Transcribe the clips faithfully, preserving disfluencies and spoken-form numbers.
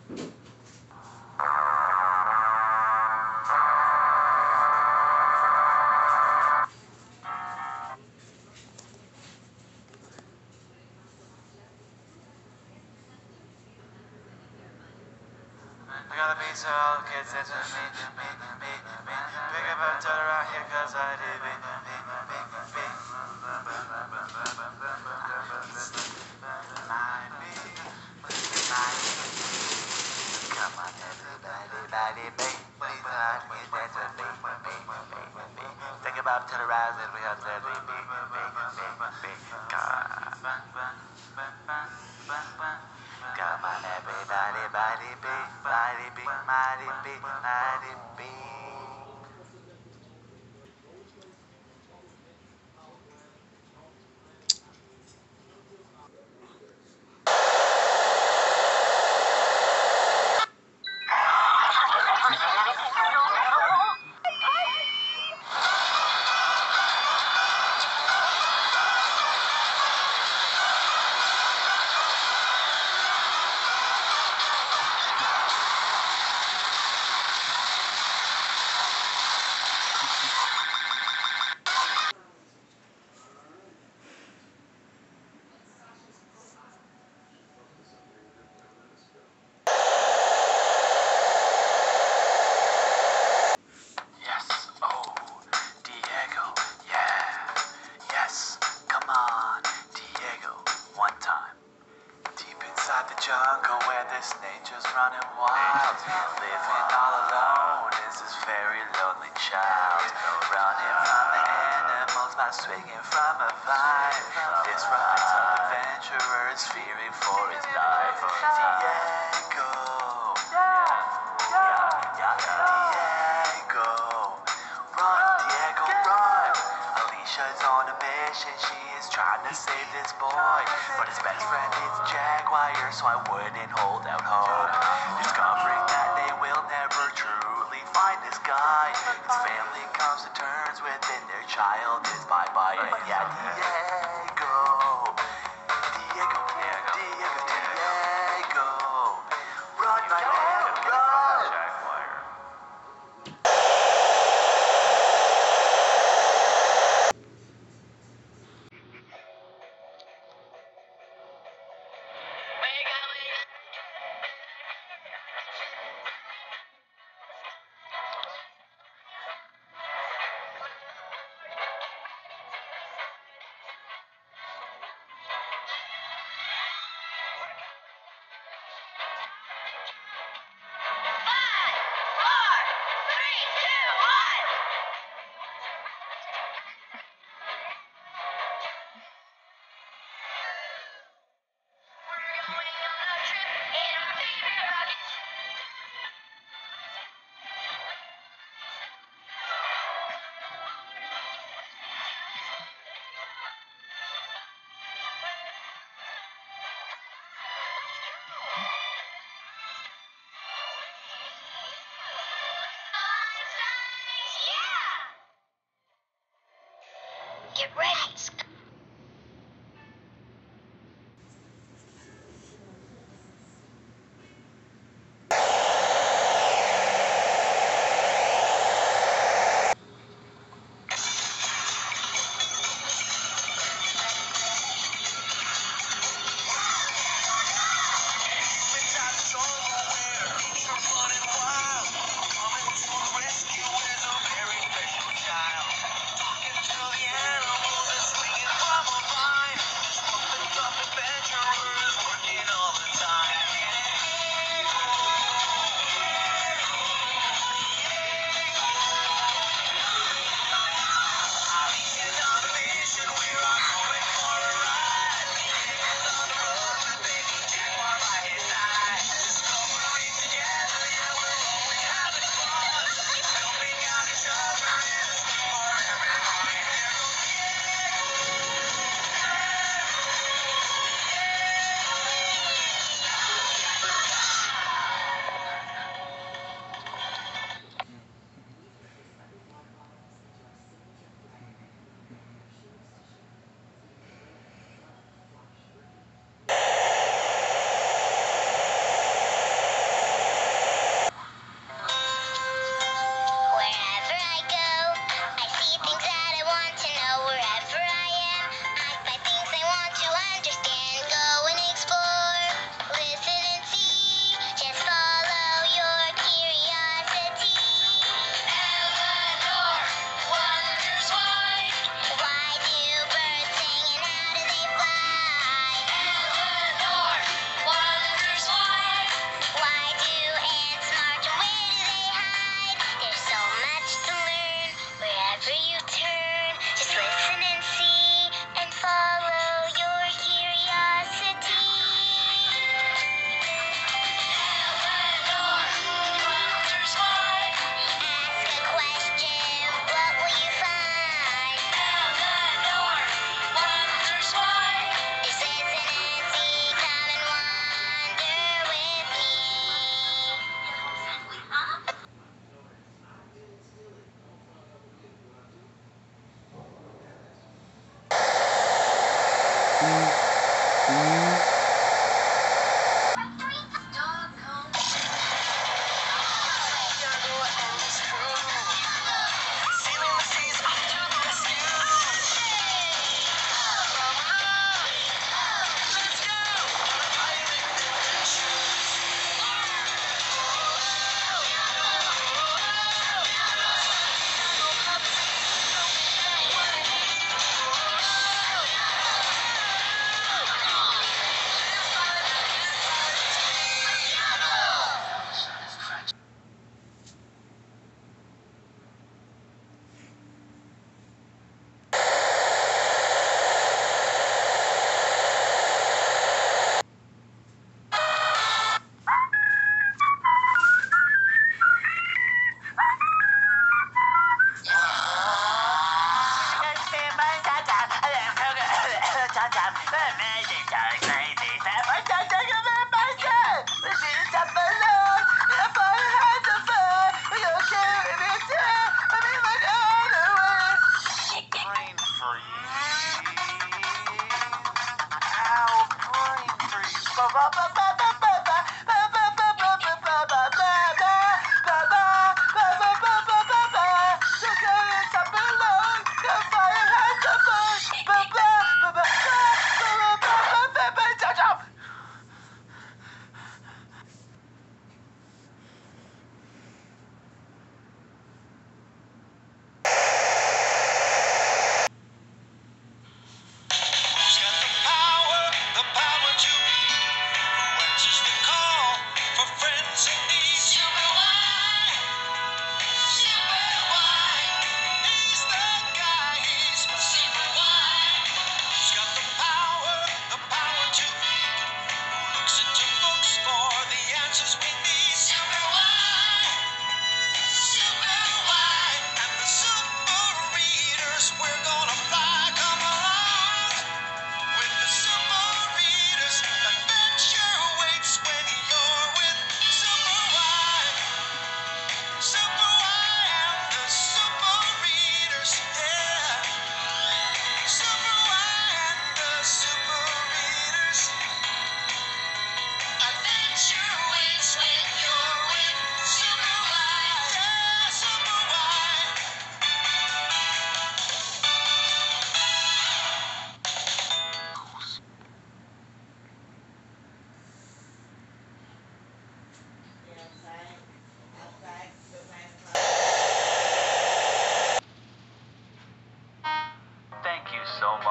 I gotta be so all kids that to me, me, me, me. Pick up and turn around here cause I did me, me, me, me. Might be, might be. Come on everybody, body, me. Please not get that to me, me, me, me. Think about turn around and we have to be, me, me, me, me. Come on everybody, body, be, body, be, mighty, be, mighty, be. Yes, oh, Diego, yeah, yes, come on, Diego, one time. Deep inside the jungle where this nature's running wild, living all alone is this very lonely child, running from the animals by swinging from a vine. This rugged adventurer is fearing for his life. Diego, yeah, yeah, Diego, run, Diego, run. Alicia's on a mission, she is trying to save this boy, but his best friend is Jaguar, so I wouldn't hold out hope, discovering that they will never truly find this guy. His family comes to terms with it, their child is bye-bye, and yeah, Diego, Diego, Diego, Diego, Diego, run, my man, run! Jaguar.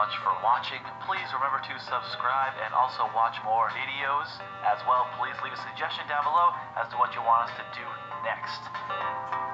much for watching. Please remember to subscribe and also watch more videos. As well, please leave a suggestion down below as to what you want us to do next.